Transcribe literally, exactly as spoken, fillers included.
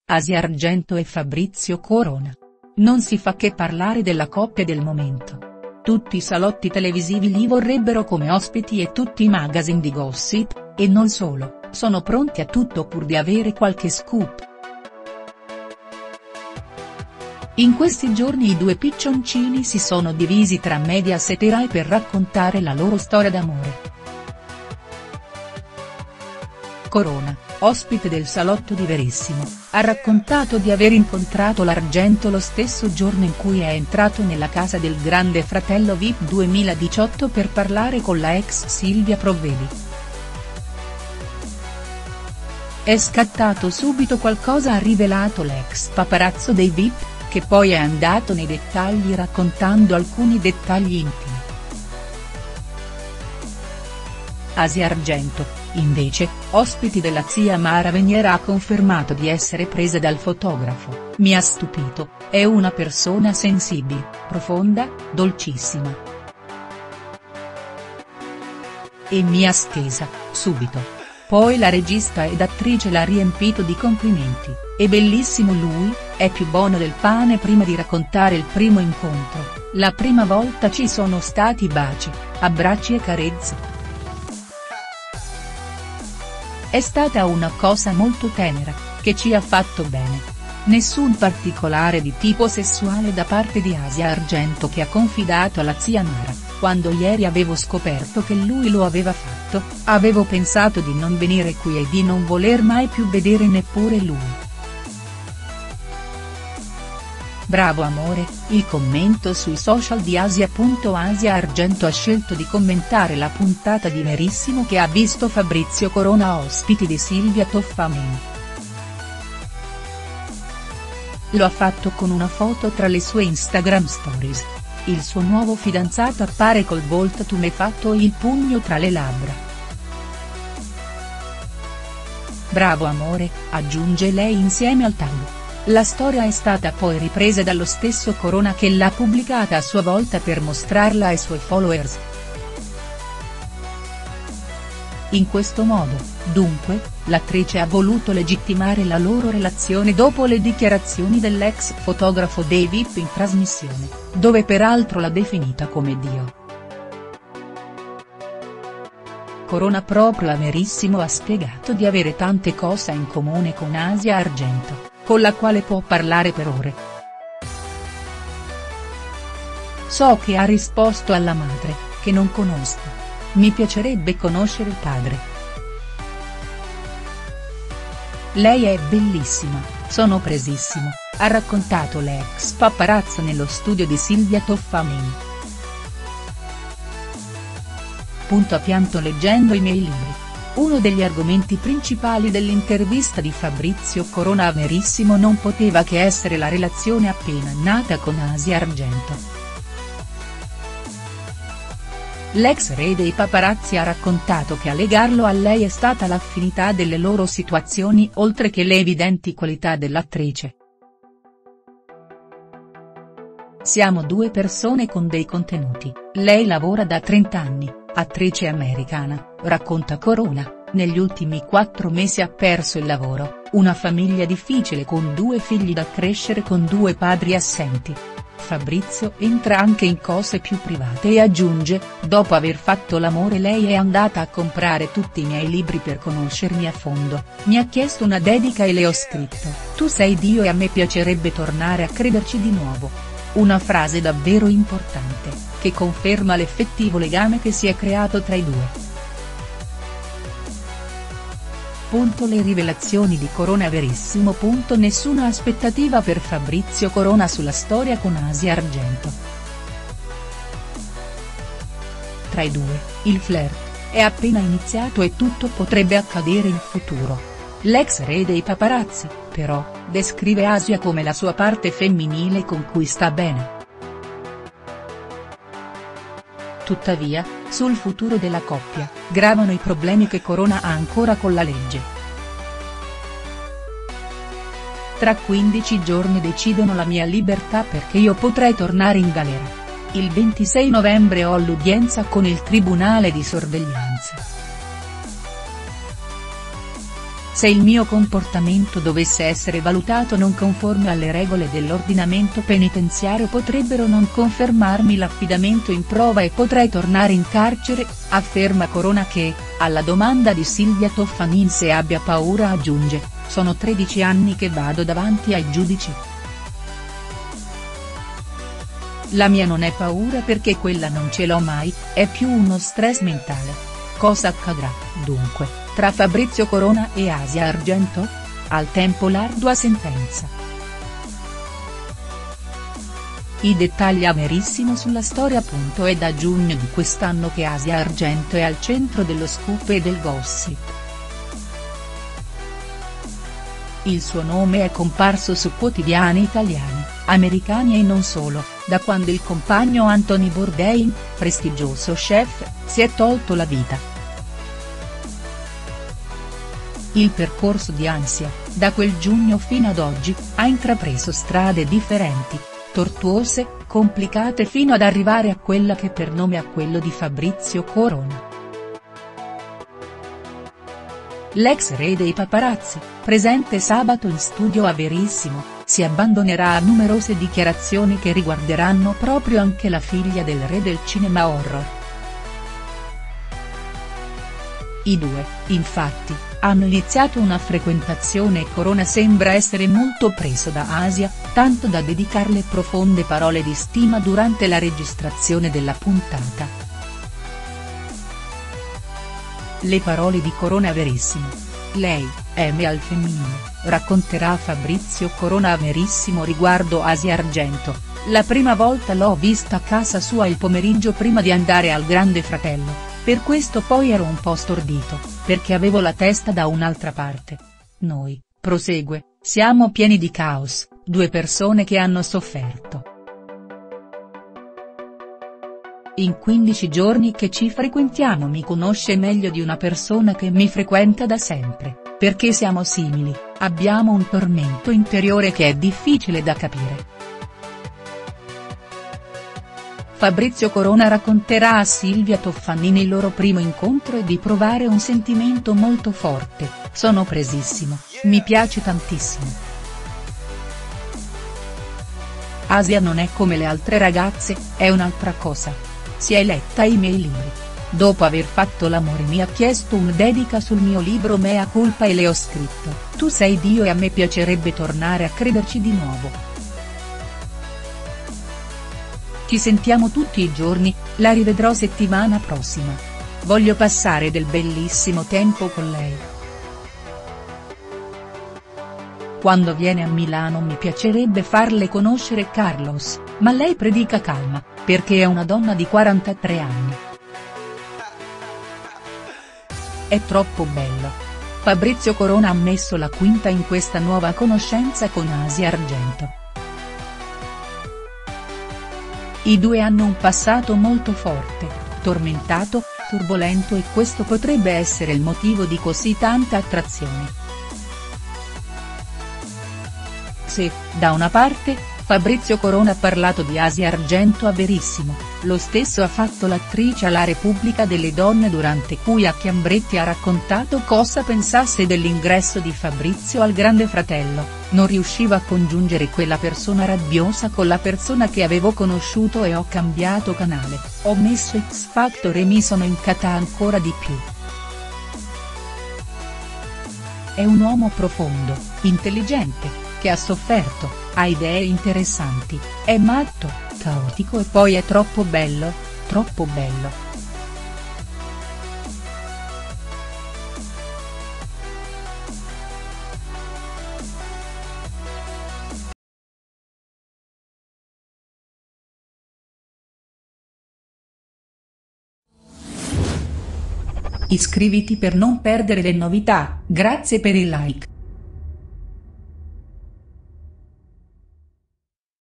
Asia Argento e Fabrizio Corona. Non si fa che parlare della coppia del momento. Tutti i salotti televisivi li vorrebbero come ospiti e tutti i magazine di gossip, e non solo, sono pronti a tutto pur di avere qualche scoop. In questi giorni i due piccioncini si sono divisi tra Mediaset e Rai per raccontare la loro storia d'amore. Corona, ospite del salotto di Verissimo, ha raccontato di aver incontrato l'Argento lo stesso giorno in cui è entrato nella casa del Grande Fratello V I P duemiladiciotto per parlare con la ex Silvia Provvedi. È scattato subito qualcosa, ha rivelato l'ex paparazzo dei V I P, che poi è andato nei dettagli raccontando alcuni dettagli intimi. Asia Argento, invece, ospiti della zia Mara Veniera, ha confermato di essere presa dal fotografo. Mi ha stupito, è una persona sensibile, profonda, dolcissima. E mi ha stesa, subito. Poi la regista ed attrice l'ha riempito di complimenti, è bellissimo lui, è più buono del pane. Prima di raccontare il primo incontro, la prima volta ci sono stati baci, abbracci e carezze. È stata una cosa molto tenera, che ci ha fatto bene. Nessun particolare di tipo sessuale da parte di Asia Argento, che ha confidato alla zia Mara: quando ieri avevo scoperto che lui lo aveva fatto, avevo pensato di non venire qui e di non voler mai più vedere neppure lui. Bravo amore, il commento sui social di Asia. Asia Argento ha scelto di commentare la puntata di Verissimo che ha visto Fabrizio Corona ospiti di Silvia Toffanin. Lo ha fatto con una foto tra le sue Instagram stories. Il suo nuovo fidanzato appare col volto tumefatto e il pugno tra le labbra. Bravo amore, aggiunge lei insieme al tag. La storia è stata poi ripresa dallo stesso Corona, che l'ha pubblicata a sua volta per mostrarla ai suoi followers. In questo modo, dunque, l'attrice ha voluto legittimare la loro relazione dopo le dichiarazioni dell'ex fotografo dei V I P in trasmissione, dove peraltro l'ha definita come Dio. Corona proprio a Verissimo ha spiegato di avere tante cose in comune con Asia Argento, con la quale può parlare per ore. So che ha risposto alla madre, che non conosco. Mi piacerebbe conoscere il padre. Lei è bellissima, sono presissimo, ha raccontato l'ex paparazzo nello studio di Silvia Toffanin. Punto, ha pianto leggendo i miei libri. Uno degli argomenti principali dell'intervista di Fabrizio Corona a Verissimo non poteva che essere la relazione appena nata con Asia Argento. L'ex re dei paparazzi ha raccontato che a legarlo a lei è stata l'affinità delle loro situazioni oltre che le evidenti qualità dell'attrice. Siamo due persone con dei contenuti, lei lavora da trenta anni, attrice americana, racconta Corona, negli ultimi quattro mesi ha perso il lavoro, una famiglia difficile con due figli da crescere con due padri assenti. Fabrizio entra anche in cose più private e aggiunge: dopo aver fatto l'amore lei è andata a comprare tutti i miei libri per conoscermi a fondo, mi ha chiesto una dedica e le ho scritto: tu sei Dio e a me piacerebbe tornare a crederci di nuovo. Una frase davvero importante, che conferma l'effettivo legame che si è creato tra i due. Punto, le rivelazioni di Corona a Verissimo. Punto, nessuna aspettativa per Fabrizio Corona sulla storia con Asia Argento. Tra i due, il flirt è appena iniziato e tutto potrebbe accadere in futuro. L'ex re dei paparazzi, però, descrive Asia come la sua parte femminile con cui sta bene. Tuttavia, sul futuro della coppia, gravano i problemi che Corona ha ancora con la legge. Tra quindici giorni decidono la mia libertà perché io potrei tornare in galera. Il ventisei novembre ho l'udienza con il Tribunale di Sorveglianza. Se il mio comportamento dovesse essere valutato non conforme alle regole dell'ordinamento penitenziario potrebbero non confermarmi l'affidamento in prova e potrei tornare in carcere, afferma Corona che, alla domanda di Silvia Toffanin se abbia paura aggiunge, sono tredici anni che vado davanti ai giudici. La mia non è paura perché quella non ce l'ho mai, è più uno stress mentale. Cosa accadrà, dunque, tra Fabrizio Corona e Asia Argento? Al tempo l'ardua sentenza. I dettagli a Verissimo sulla storia. È da giugno di quest'anno che Asia Argento è al centro dello scoop e del gossip. Il suo nome è comparso su quotidiani italiani, americani e non solo, da quando il compagno Anthony Bourdain, prestigioso chef, si è tolto la vita. Il percorso di Asia, da quel giugno fino ad oggi, ha intrapreso strade differenti, tortuose, complicate fino ad arrivare a quella che per nome ha quello di Fabrizio Corona. L'ex re dei paparazzi, presente sabato in studio a Verissimo, si abbandonerà a numerose dichiarazioni che riguarderanno proprio anche la figlia del re del cinema horror. I due, infatti, hanno iniziato una frequentazione e Corona sembra essere molto preso da Asia, tanto da dedicarle profonde parole di stima durante la registrazione della puntata. Le parole di Corona a Verissimo. Lei, M al femminile, racconterà a Fabrizio Corona a Verissimo riguardo Asia Argento, la prima volta l'ho vista a casa sua il pomeriggio prima di andare al Grande Fratello, per questo poi ero un po' stordito, perché avevo la testa da un'altra parte. Noi, prosegue, siamo pieni di caos, due persone che hanno sofferto. In quindici giorni che ci frequentiamo mi conosce meglio di una persona che mi frequenta da sempre, perché siamo simili, abbiamo un tormento interiore che è difficile da capire. Fabrizio Corona racconterà a Silvia Toffanin il loro primo incontro e di provare un sentimento molto forte, sono presissimo, mi piace tantissimo. Asia non è come le altre ragazze, è un'altra cosa. Si è letta i miei libri. Dopo aver fatto l'amore mi ha chiesto una dedica sul mio libro Mea Culpa e le ho scritto, tu sei Dio e a me piacerebbe tornare a crederci di nuovo. Ci sentiamo tutti i giorni, la rivedrò settimana prossima. Voglio passare del bellissimo tempo con lei. Quando viene a Milano mi piacerebbe farle conoscere Carlos, ma lei predica calma, perché è una donna di quarantatré anni. È troppo bello. Fabrizio Corona ha messo la quinta in questa nuova conoscenza con Asia Argento. I due hanno un passato molto forte, tormentato, turbolento e questo potrebbe essere il motivo di così tanta attrazione. Se, da una parte, Fabrizio Corona ha parlato di Asia Argento a Verissimo, lo stesso ha fatto l'attrice alla Repubblica delle Donne durante cui a Chiambretti ha raccontato cosa pensasse dell'ingresso di Fabrizio al Grande Fratello, non riusciva a congiungere quella persona rabbiosa con la persona che avevo conosciuto e ho cambiato canale, ho messo X Factor e mi sono incata ancora di più. È un uomo profondo, intelligente, che ha sofferto, ha idee interessanti, è matto, caotico e poi è troppo bello, troppo bello. Iscriviti per non perdere le novità, grazie per il like.